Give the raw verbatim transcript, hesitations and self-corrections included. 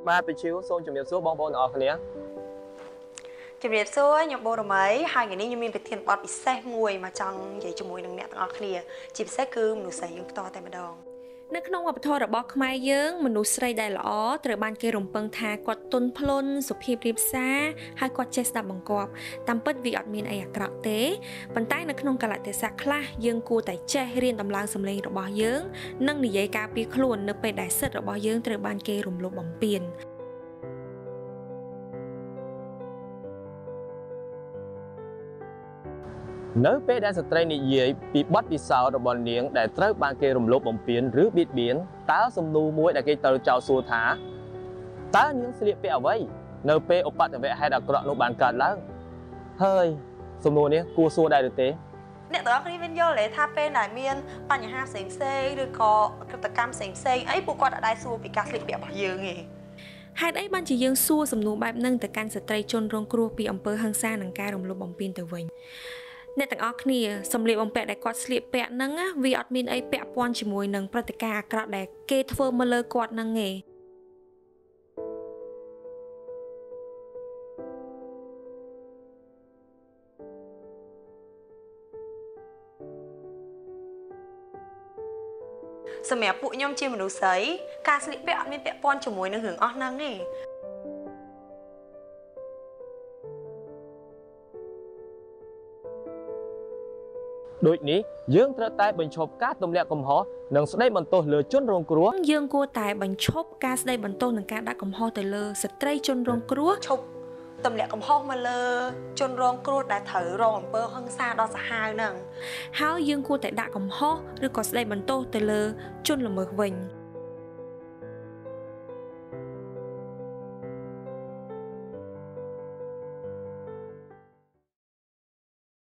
បាទបញ្ជាសូមជំរាបសួរបងប្អូនទាំងអស់គ្នាជំរាបសួរខ្ញុំបូរមីហើយថ្ងៃនេះខ្ញុំមានប្រធានបទពិសេសមួយមកចង់និយាយជាមួយនឹងអ្នកទាំងអស់គ្នាជាពិសេសគឺមនុស្សស្រីយើងផ្ទាល់តែម្ដងនៅក្នុងវប្បធម៌របស់ខ្មែរយើងមនុស្សស្រីដែលល្អត្រូវបានគេរំពឹងថាគាត់ទន់ភ្លន់សុភាពរាបសារហើយគាត់ចេះស្ដាប់បង្គាប់តាមពិតវាអត់មានអីអាក្រក់ទេប៉ុន្តែនៅក្នុងកលៈទេសៈខ្លះយើងគួរតែចេះរៀនដំឡើងសម្លេងរបស់យើងនិងនិយាយការពារខ្លួននៅពេលដែលសិទ្ធិរបស់យើងត្រូវបានគេរំលោភបំពាននៅពេលដែលស្ត្រីនិយាយពីបទពិសោធន៍របស់នាងដែលត្រូវបានគេរំលោភបំពានឬបៀតបៀនតើសំណួរមួយដែលគេត្រូវចោទសួរថាតើនាងស្លៀកពាក់អ្វីនៅពេលឧបទ្ទវហេតុអាក្រក់នោះបានកើតឡើងហើយសំណួរនេះគួរសួរដែរឬទេអ្នកទាំងអស់គ្នាមានយល់ទេថាពេលដែលមានបញ្ហាផ្សេងផ្សេងឬក៏កតកម្មផ្សេងផ្សេងអីពួកគាត់អាចសួរពីការស្លៀកពាក់របស់យើងទេហេតុអីបានជាយើងសួរសំណួរបែបហ្នឹងទៅកាន់ស្ត្រីជនរងគ្រោះពីអំពើហិង្សានិងការរំលោភបំពានទៅវិញអ្នកទាំងអស់គ្នាសម្លៀកបំពាក់ដែលគាត់ស្លៀកពាក់ហ្នឹងវាអត់មានអីពាក់ព័ន្ធជាមួយនឹងព្រឹត្តិការណ៍អាក្រក់ដែលគេធ្វើមកលើគាត់ហ្នឹងទេសម្រាប់ពួកខ្ញុំជាមនុស្សស្រីការស្លៀកពាក់អត់មានពាក់ព័ន្ធជាមួយនឹងរឿងអស់ហ្នឹងទេដូចនេះយើងត្រូវតែបញ្ឈប់ការទម្លាក់កំហុសនិងស្ដីបន្ទោសលើជនរងគ្រោះយើងគួរតែបញ្ឈប់ការស្ដីបន្ទោសនិងការដាក់កំហុសទៅលើស្ត្រីជនរងគ្រោះឈប់ទម្លាក់កំហុសមកលើជនរងគ្រោះដែលត្រូវរងអំពើហិង្សាដ៏សាហាវហ្នឹងហើយយើងគួរតែដាក់កំហុសឬក៏ស្ដីបន្ទោសទៅលើជនល្មើសវិញ